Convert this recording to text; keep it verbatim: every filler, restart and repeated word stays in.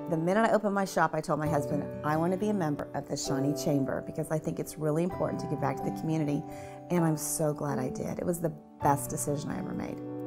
The minute I opened my shop, I told my husband, I want to be a member of the Shawnee Chamber because I think it's really important to give back to the community, and I'm so glad I did. It was the best decision I ever made.